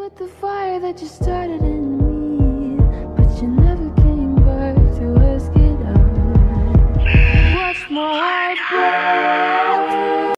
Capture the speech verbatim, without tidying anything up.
out the fire that you started in me, but you never came back to ask it out. Watch my heart break.